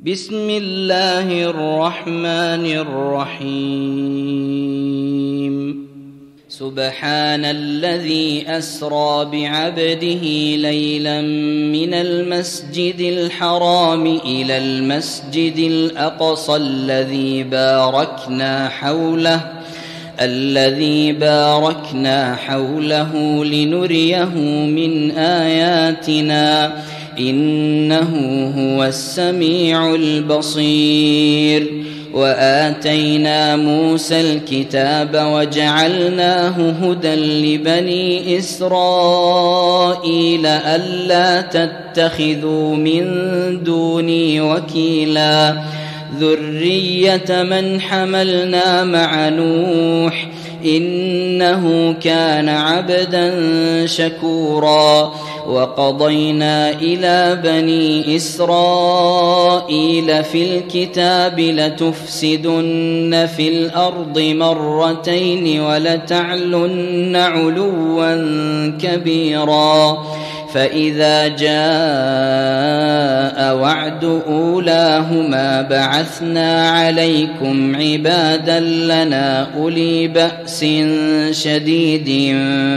بسم الله الرحمن الرحيم سبحان الذي أسرى بعبده ليلا من المسجد الحرام إلى المسجد الأقصى الذي باركنا حوله لنريه من آياتنا إنه هو السميع البصير. وآتينا موسى الكتاب وجعلناه هدى لبني إسرائيل ألا تتخذوا من دوني وكيلا ذرية من حملنا مع نوح إنه كان عبدا شكورا. وقضينا إلى بني إسرائيل في الكتاب لتفسدن في الأرض مرتين ولتعلن علوا كبيرا. فإذا جاء وعد أولاهما بعثنا عليكم عبادا لنا أولي بأس شديد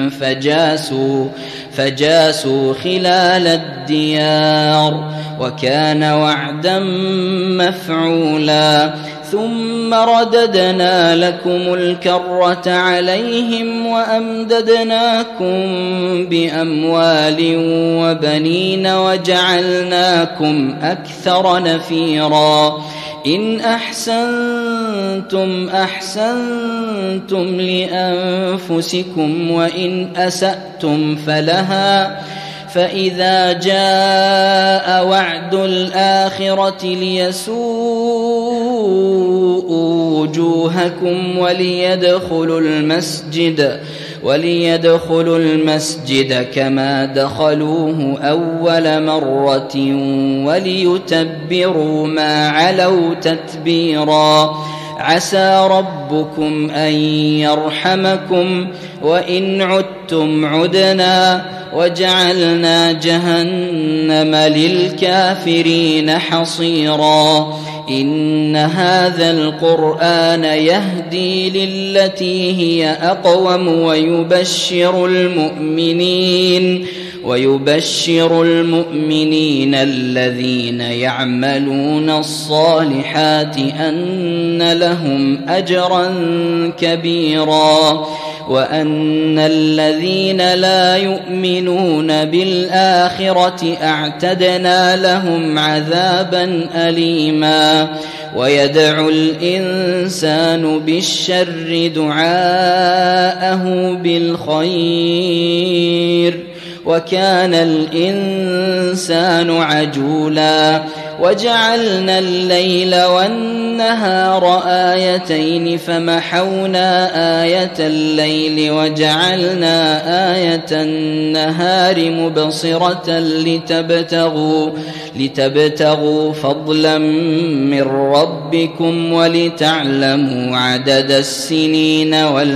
فجاسوا خلال الديار وكان وعدا مفعولا. ثم رددنا لكم الكرة عليهم وأمددناكم بأموال وبنين وجعلناكم أكثر نفيرا. إن أحسنتم أحسنتم لأنفسكم وإن أسأتم فلها. فإذا جاء وعد الآخرة ليسوءوا وجوهكم وليدخلوا المسجد كما دخلوه أول مرة وليتبروا ما علوا تتبيرا. عسى ربكم أن يرحمكم وإن عدتم عدنا وجعلنا جهنم للكافرين حصيرا. إن هذا القرآن يهدي للتي هي أقوم ويبشر المؤمنين الذين يعملون الصالحات أن لهم أجرا كبيرا. وأن الذين لا يؤمنون بالآخرة أعتدنا لهم عذابا أليما. ويدعو الإنسان بالشر دعاءه بالخير وكان الإنسان عجولا. وجعلنا الليل والنهار آيتين فمحونا آية الليل وجعلنا آية النهار مبصرة لتبتغوا فضلا من ربكم ولتعلموا عدد السنين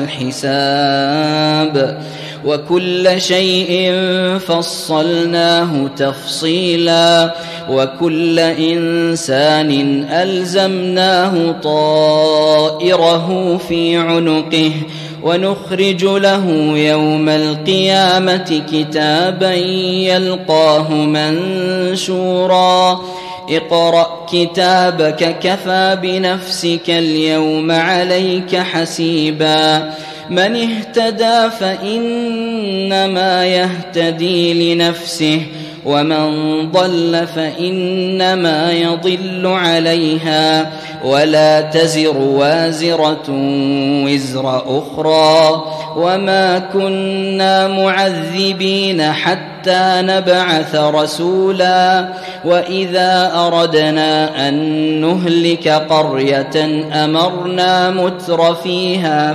والحساب وكل شيء فصلناه تفصيلا. وكل إنسان ألزمناه طائره في عنقه ونخرج له يوم القيامة كتابا يلقاه منشورا. اقرأ كتابك كفى بنفسك اليوم عليك حسيبا. من اهتدى فإنما يهتدي لنفسه ومن ضل فإنما يضل عليها ولا تزر وازرة وزر أخرى. وما كنا معذبين حتى نبعث رسولا. وإذا أردنا أن نهلك قرية أمرنا متر فيها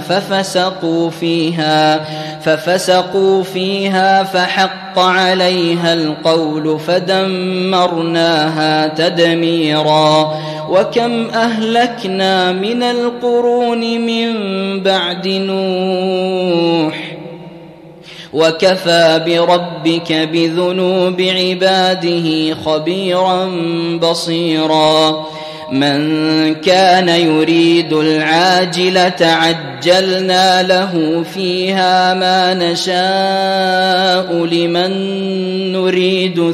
ففسقوا فيها فحق عليها القول فدمرناها تدميرا. وكم أهلكنا من القرون من بعد نوح وكفى بربك بذنوب عباده خبيرا بصيرا من كان يريد العاجلة عجلنا له فيها ما نشاء لمن نريد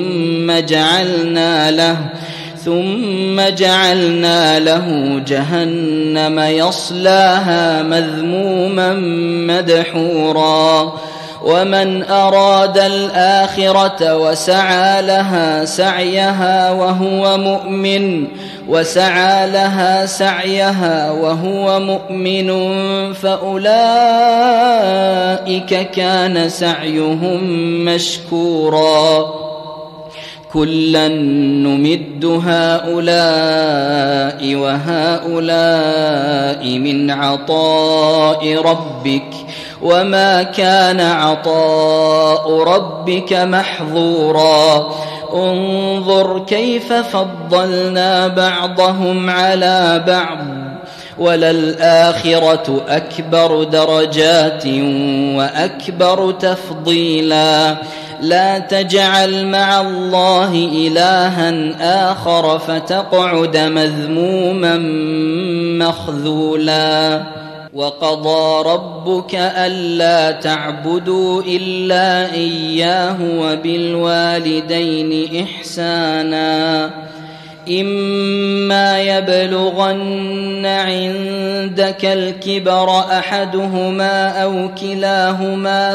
ثم جعلنا له جهنم يصلاها مذموما مدحورا ومن أراد الآخرة وسعى لها سعيها وهو مؤمن فأولئك كان سعيهم مشكورا كلا نمد هؤلاء وهؤلاء من عطاء ربك وما كان عطاء ربك محظورا انظر كيف فضلنا بعضهم على بعض وللآخرة أكبر درجات وأكبر تفضيلا لا تجعل مع الله إلها آخر فتقعد مذموما مخذولا وقضى ربك ألا تعبدوا إلا إياه وبالوالدين إحسانا إما يبلغن عندك الكبر أحدهما أو كلاهما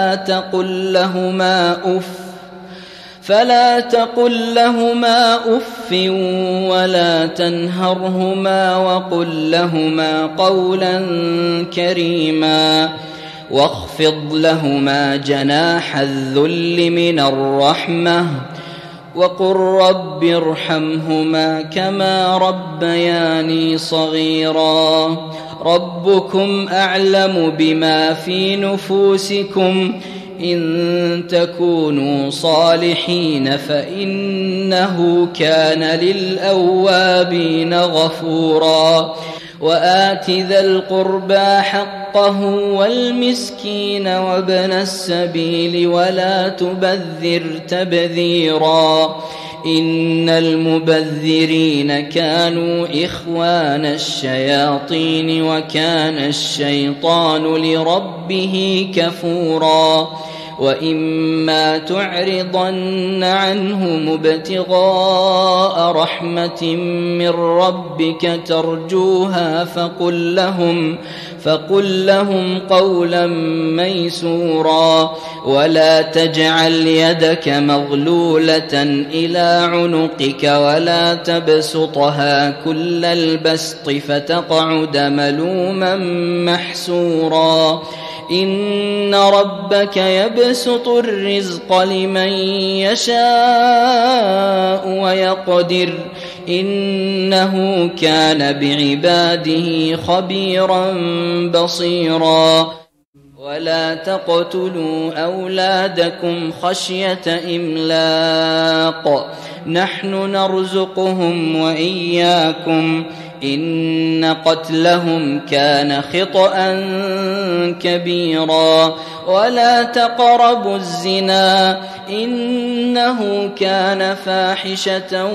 فلا تقل لهما أف ولا تنهرهما وقل لهما قولا كريما واخفض لهما جناح الذل من الرحمة وقل رب ارحمهما كما ربياني صغيرا ربكم أعلم بما في نفوسكم إن تكونوا صالحين فإنه كان للأوابين غفورا وآت ذا القربى حقه والمسكين وابن السبيل ولا تبذر تبذيرا إن المبذرين كانوا إخوان الشياطين وكان الشيطان لربه كفورا وإما تعرضن عنهم ابتغاء رحمة من ربك ترجوها فقل لهم قولا ميسورا ولا تجعل يدك مغلولة إلى عنقك ولا تبسطها كل البسط فتقعد ملوما محسورا إن ربك يبسط الرزق لمن يشاء ويقدر إنه كان بعباده خبيرا بصيرا ولا تقتلوا أولادكم خشية إملاق نحن نرزقهم وإياكم إن قتلهم كان خطأ كبيرا ولا تقربوا الزنا إنه كان فاحشة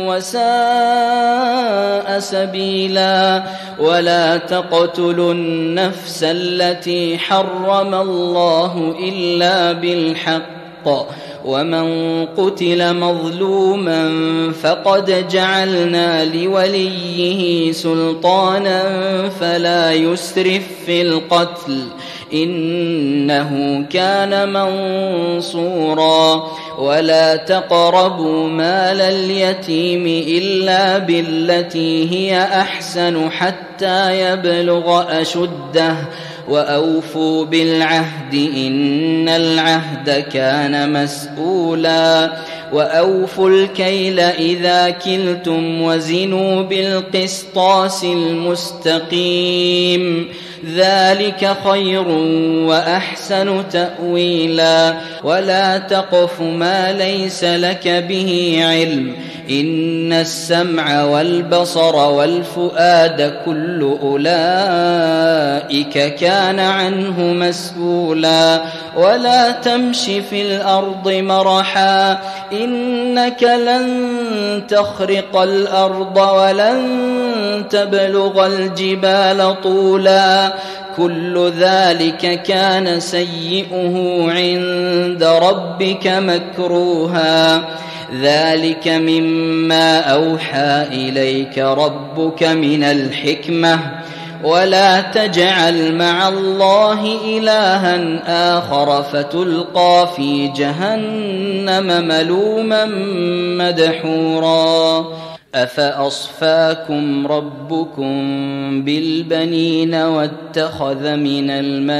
وساء سبيلا ولا تقتلوا النفس التي حرم الله إلا بالحق ومن قتل مظلوما فقد جعلنا لوليه سلطانا فلا يسرف في القتل إنه كان منصورا ولا تقربوا مال اليتيم إلا بالتي هي أحسن حتى يبلغ أشده وأوفوا بالعهد إن العهد كان مسؤولا وأوفوا الكيل إذا كلتم وزنوا بالقسطاس المستقيم ذلك خير وأحسن تأويلا ولا تقف ما ليس لك به علم إن السمع والبصر والفؤاد كل أولئك كان عنه مسؤولا ولا تمش في الأرض مرحا إنك لن تخرق الأرض ولن تبلغ الجبال طولا كل ذلك كان سيئه عند ربك مكروها ذلك مما أوحى إليك ربك من الحكمة ولا تجعل مع الله إلها آخر فتلقى في جهنم ملوما مدحورا أفأصفاكم ربكم بالبنين واتخذ من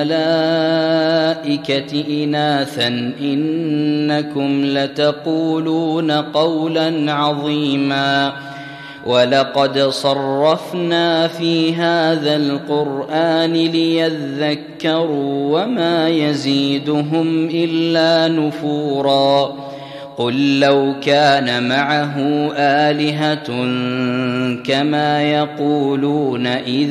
الملائكة إناثا إنكم لتقولون قولا عظيما ولقد صرفنا في هذا القرآن ليذكروا وما يزيدهم إلا نفورا قل لو كان معه آلهة كما يقولون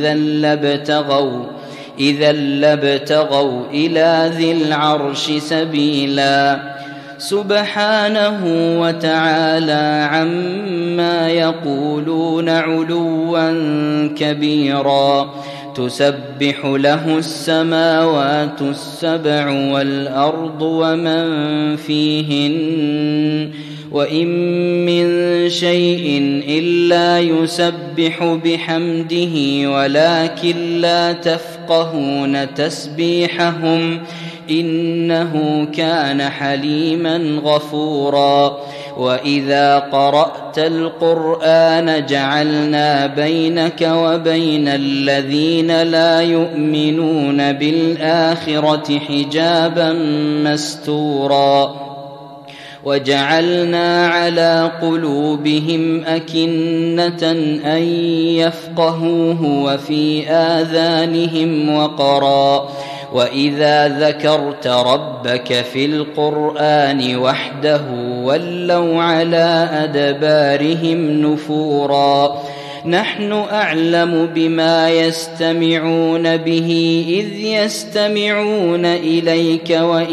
إذا لابتغوا إلى ذي العرش سبيلا سبحانه وتعالى عما يقولون علوا كبيرا تسبح له السماوات السبع والأرض ومن فيهن وإن من شيء إلا يسبح بحمده ولكن لا تفقهون تسبيحهم إنه كان حليما غفورا وإذا قرأت القرآن جعلنا بينك وبين الذين لا يؤمنون بالآخرة حجابا مستورا وجعلنا على قلوبهم أكنة أن يفقهوه وفي آذانهم وقرا وإذا ذكرت ربك في القرآن وحده ولوا على أدبارهم نفورا نحن أعلم بما يستمعون به إذ يستمعون إليك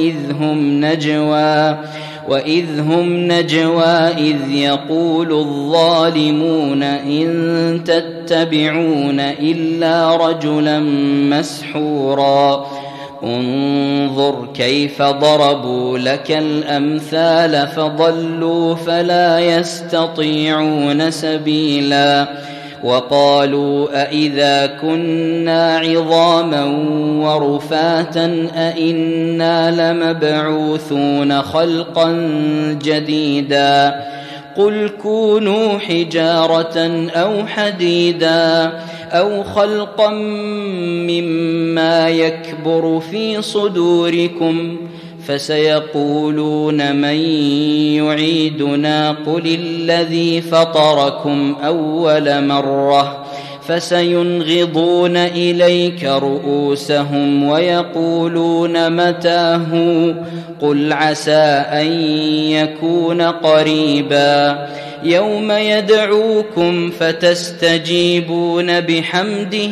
وإذ هم نجوى إذ يقول الظالمون إن تتبعون إلا رجلا مسحورا انظر كيف ضربوا لك الأمثال فضلوا فلا يستطيعون سبيلا وقالوا أإذا كنا عظاما ورفاتا أإنا لمبعوثون خلقا جديدا قل كونوا حجارة أو حديدا أو خلقا مما يكبر في صدوركم فسيقولون من يعيدنا قل الذي فطركم أول مرة فسينغضون إليك رؤوسهم ويقولون متى هو قل عسى أن يكون قريبا يوم يدعوكم فتستجيبون بحمده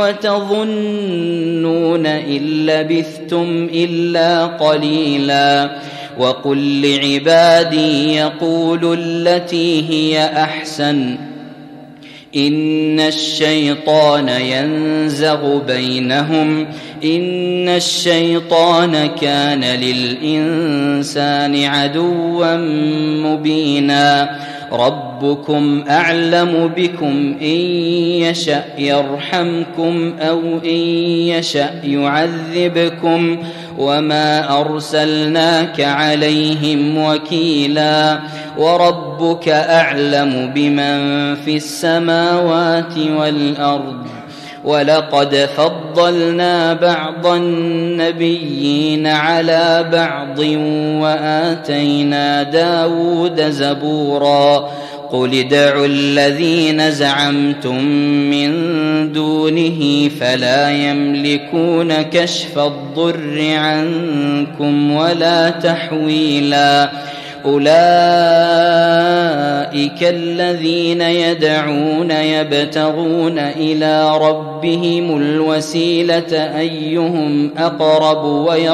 وتظنون إن لبثتم إلا قليلا وقل لعبادي يقولوا التي هي أحسن إن الشيطان ينزغ بينهم إن الشيطان كان للإنسان عدوا مبينا ربكم أعلم بكم إن يشأ يرحمكم أو إن يشأ يعذبكم وما أرسلناك عليهم وكيلا وربك أعلم بمن في السماوات والأرض ولقد فضلنا بعض النبيين على بعض وآتينا داود زبورا قل ادعوا الذين زعمتم من دونه فلا يملكون كشف الضر عنكم ولا تحويلا أولئك الذين يدعون يبتغون إلى ربهم الوسيلة أيهم أقرب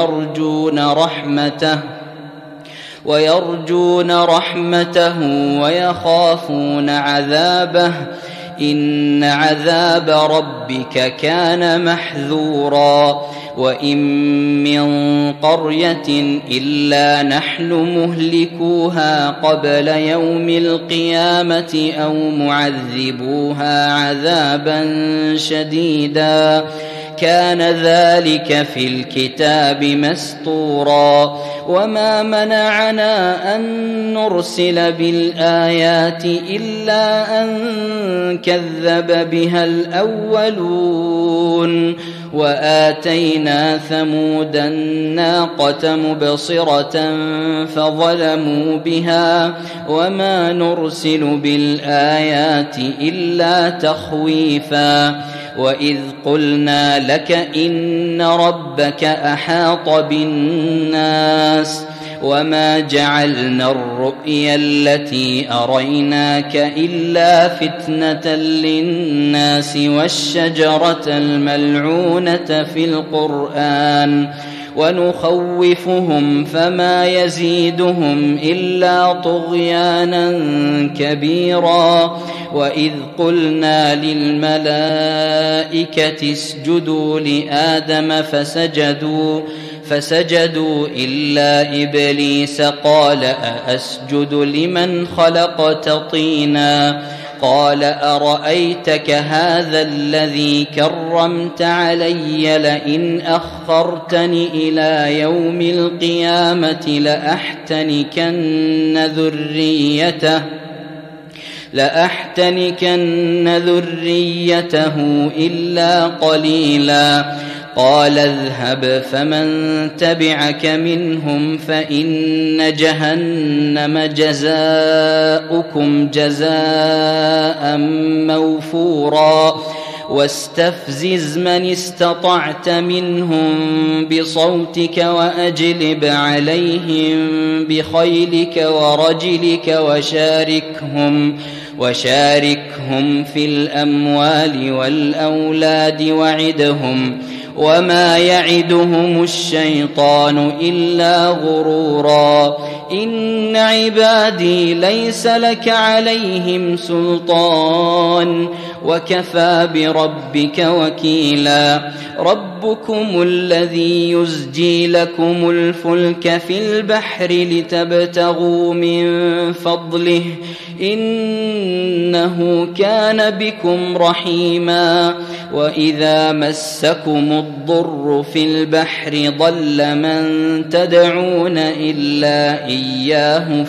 ويرجون رحمته ويخافون عذابه إن عذاب ربك كان محذورا وإن من قرية إلا نحن مهلكوها قبل يوم القيامة أو معذبوها عذابا شديدا كان ذلك في الكتاب مسطورا وما منعنا أن نرسل بالآيات إلا أن كذب بها الأولون وآتينا ثمود الناقة مبصرة فظلموا بها وما نرسل بالآيات إلا تخويفا وإذ قلنا لك إن ربك أحاط بالناس وما جعلنا الرؤيا التي أريناك إلا فتنة للناس والشجرة الملعونة في القرآن ونخوفهم فما يزيدهم إلا طغيانا كبيرا وإذ قلنا للملائكة اسجدوا لآدم فسجدوا إلا إبليس قال أأسجد لمن خلقت طينا قال أرأيتك هذا الذي كرمت علي لئن أخرتني إلى يوم القيامة لأحتنكن ذريته إلا قليلا قال اذهب فمن تبعك منهم فإن جهنم جزاؤكم جزاء موفورا واستفزز من استطعت منهم بصوتك وأجلب عليهم بخيلك ورجلك وشاركهم في الأموال والأولاد وعدهم وما يعدهم الشيطان إلا غرورا إن عبادي ليس لك عليهم سلطان وكفى بربك وكيلا ربكم الذي يزجي لكم الفلك في البحر لتبتغوا من فضله إنه كان بكم رحيما وإذا مسكم الضر في البحر ضل من تدعون إلا إياه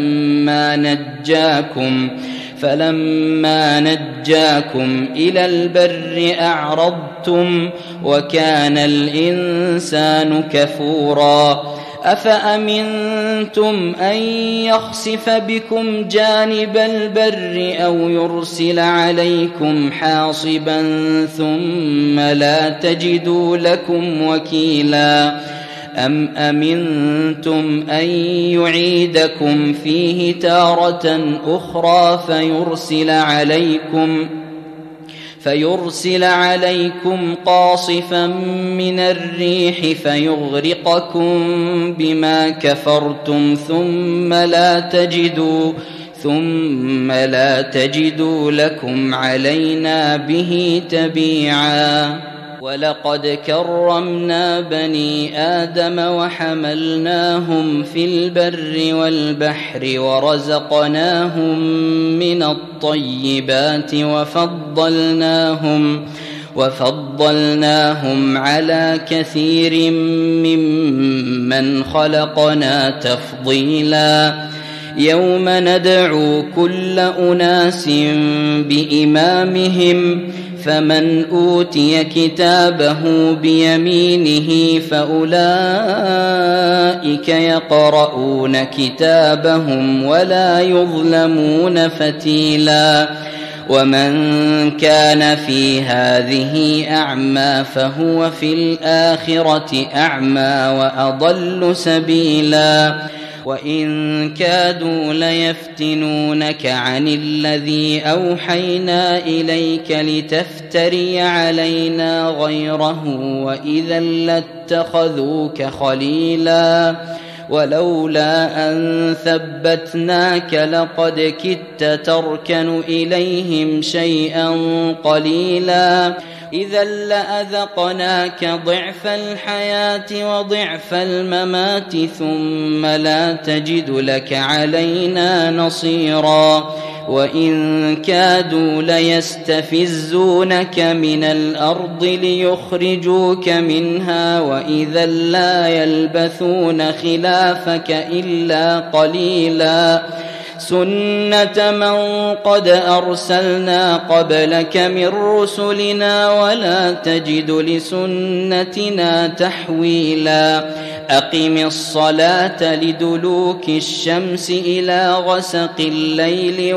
فلما نجاكم إلى البر أعرضتم وكان الإنسان كفورا أفأمنتم أن يخسف بكم جانب البر أو يرسل عليكم حاصبا ثم لا تجدوا لكم وكيلا أم أمنتم أن يعيدكم فيه تارة أخرى فيرسل عليكم قاصفا من الريح فيغرقكم بما كفرتم ثم لا تجدوا لكم علينا به تبيعا ولقد كرمنا بني آدم وحملناهم في البر والبحر ورزقناهم من الطيبات وفضلناهم على كثير ممن خلقنا تفضيلا يوم ندعو كل أناس بإمامهم فمن أوتي كتابه بيمينه فأولئك يقرؤون كتابهم ولا يظلمون فتيلا ومن كان في هذه أعمى فهو في الآخرة أعمى وأضل سبيلا وإن كادوا ليفتنونك عن الذي أوحينا إليك لتفتري علينا غيره وإذا لاتخذوك خليلا ولولا أن ثبتناك لقد كدت تركن إليهم شيئا قليلا إذا لأذقناك ضعف الحياة وضعف الممات ثم لا تجد لك علينا نصيرا وإن كادوا ليستفزونك من الأرض ليخرجوك منها وإذا لا يلبثون خلافك إلا قليلا سنة من قد أرسلنا قبلك من رسلنا ولا تجد لسنتنا تحويلا أقم الصلاة لدلوك الشمس إلى غسق الليل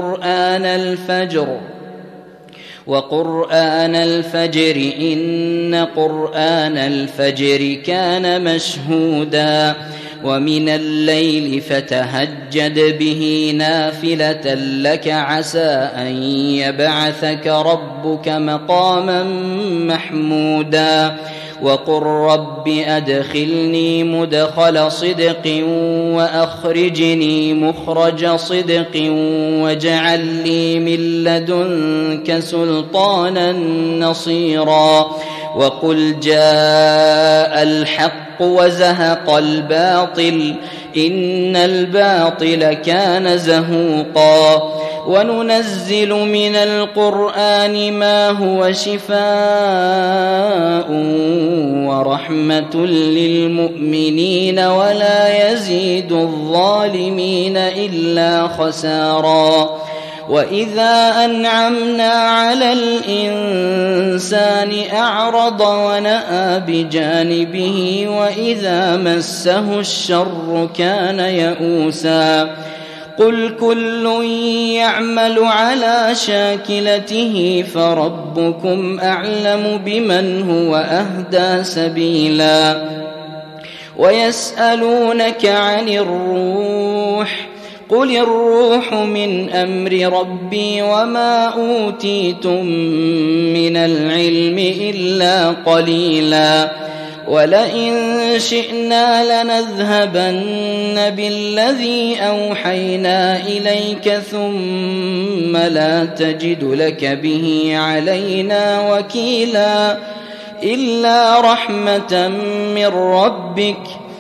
وقرآن الفجر إن قرآن الفجر كان مشهودا ومن الليل فتهجد به نافلة لك عسى أن يبعثك ربك مقاما محمودا وقل رب أدخلني مدخل صدق وأخرجني مخرج صدق واجعل لي من لدنك سلطانا نصيرا وقل جاء الحق وزهق الباطل إن الباطل كان زهوقا وننزل من القرآن ما هو شفاء ورحمة للمؤمنين ولا يزيد الظالمين إلا خسارا وإذا أنعمنا على الإنسان أعرض ونأى بجانبه وإذا مسه الشر كان يئوسا قل كل يعمل على شاكلته فربكم أعلم بمن هو أهدى سبيلا ويسألونك عن الروح قل الروح من أمر ربي وما أوتيتم من العلم إلا قليلا ولئن شئنا لنذهبن بالذي أوحينا إليك ثم لا تجد لك به علينا وكيلا إلا رحمة من ربك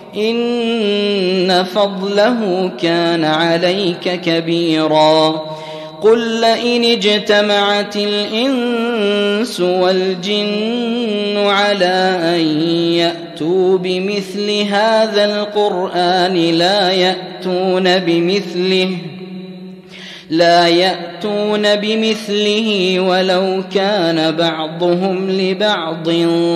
إن فضله كان عليك كبيرا قل لئن اجتمعت الإنس والجن على أن يأتوا بمثل هذا القرآن لا يأتون بمثله ولو كان بعضهم لبعض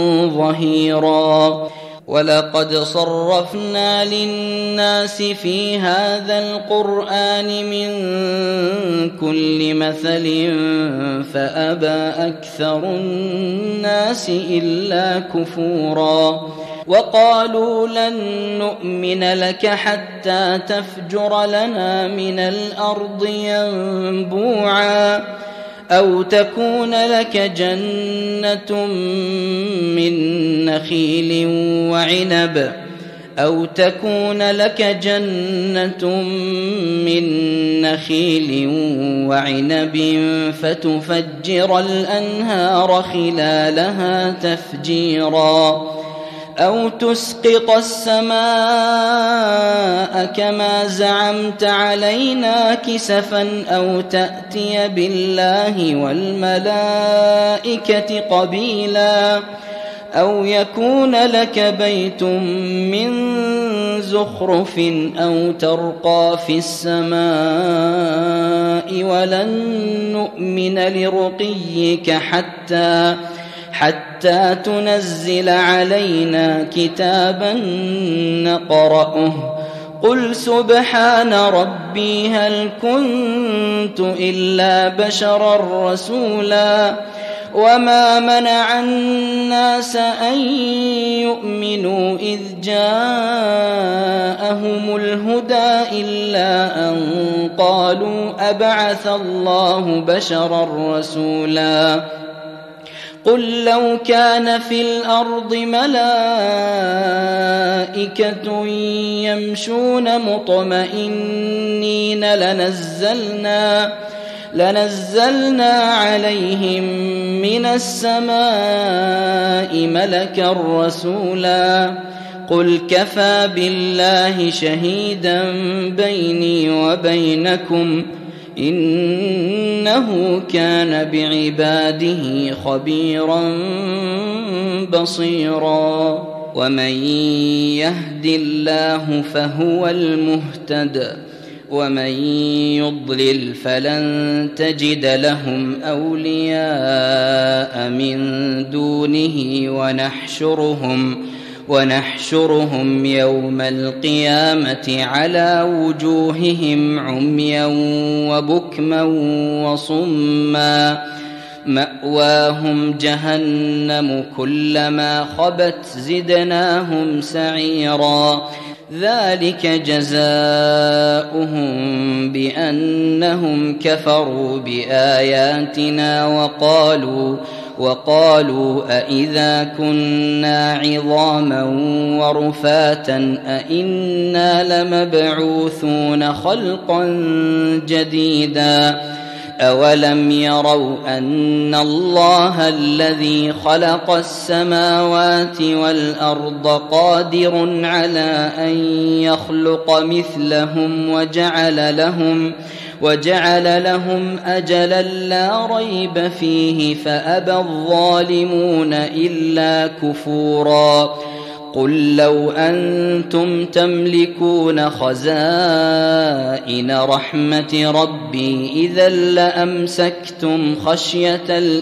ظهيرا ولقد صرفنا للناس في هذا القرآن من كل مثل فأبى أكثر الناس إلا كفورا وقالوا لن نؤمن لك حتى تفجر لنا من الأرض ينبوعا أو تكون لك جنة من نخيل وعنب فتفجر الأنهار خلالها تفجيرا أو تسقط السماء كما زعمت علينا كسفا أو تأتي بالله والملائكة قبيلا أو يكون لك بيت من زخرف أو ترقى في السماء ولن نؤمن لرقيك حتى تنزل علينا كتابا نقرأه قل سبحان ربي هل كنت إلا بشرا رسولا وما منع الناس أن يؤمنوا إذ جاءهم الهدى إلا أن قالوا أبعث الله بشرا رسولا قل لو كان في الأرض ملائكة يمشون مطمئنين لنزلنا عليهم من السماء ملكا رسولا قل كفى بالله شهيدا بيني وبينكم إنه كان بعباده خبيرا بصيرا ومن يهد الله فهو المهتد ومن يضلل فلن تجد لهم أولياء من دونه ونحشرهم يوم القيامة على وجوههم عميا وبكما وصما مأواهم جهنم كلما خبت زدناهم سعيرا ذلك جزاؤهم بأنهم كفروا بآياتنا وقالوا أإذا كنا عظاما ورفاتا أإنا لمبعوثون خلقا جديدا أولم يروا أن الله الذي خلق السماوات والأرض قادر على أن يخلق مثلهم وجعل لهم أجلا لا ريب فيه فأبى الظالمون إلا كفورا قل لو أنتم تملكون خزائن رحمة ربي إذا لأمسكتم خشية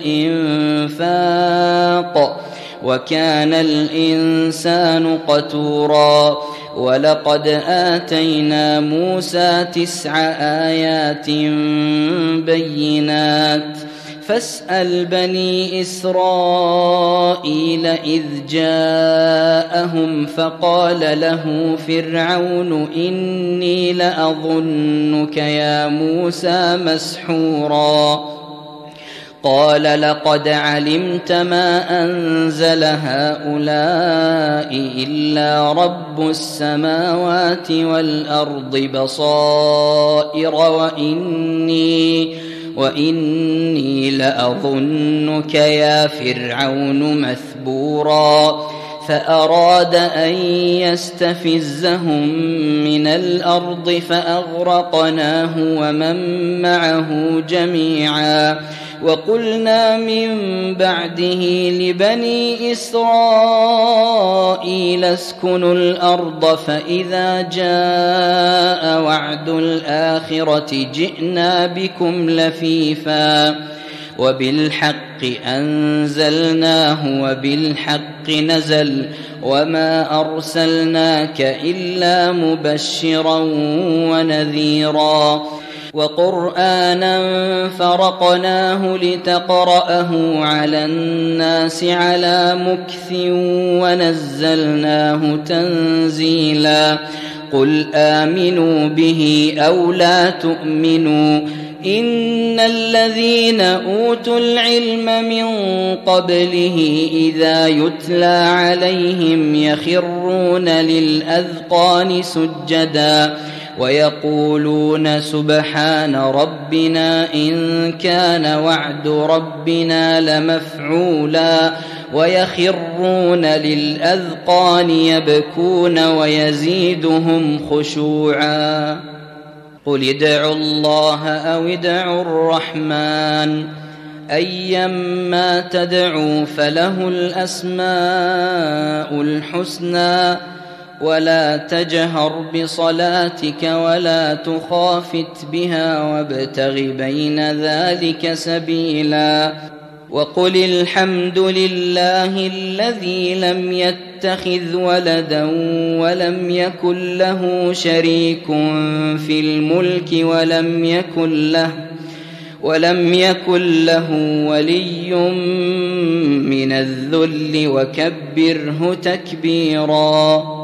الإنفاق وكان الإنسان قتورا ولقد آتينا موسى 9 آيات بينات فاسأل بني إسرائيل إذ جاءهم فقال له فرعون إني لأظنك يا موسى مسحورا قال لقد علمت ما أنزل هؤلاء إلا رب السماوات والأرض بصائر وإني لأظنك يا فرعون مثبورا فأراد أن يستفزهم من الأرض فأغرقناه ومن معه جميعا وقلنا من بعده لبني إسرائيل اسكنوا الأرض فإذا جاء وعد الآخرة جئنا بكم لفيفا وبالحق أنزلناه وبالحق نزل وما أرسلناك إلا مبشرا ونذيرا وقرآنا فرقناه لتقرأه على الناس على مكث ونزلناه تنزيلا قل آمنوا به أو لا تؤمنوا إن الذين أوتوا العلم من قبله إذا يتلى عليهم يخرون للأذقان سجدا ويقولون سبحان ربنا إن كان وعد ربنا لمفعولا ويخرون للأذقان يبكون ويزيدهم خشوعا قل ادعوا الله أو ادعوا الرحمن أيما تدعوا فله الأسماء الحسنى ولا تجهر بصلاتك ولا تخافت بها وابتغ بين ذلك سبيلا وقل الحمد لله الذي لم يتخذ ولدا ولم يكن له شريك في الملك ولم يكن له ولي من الذل وكبره تكبيرا.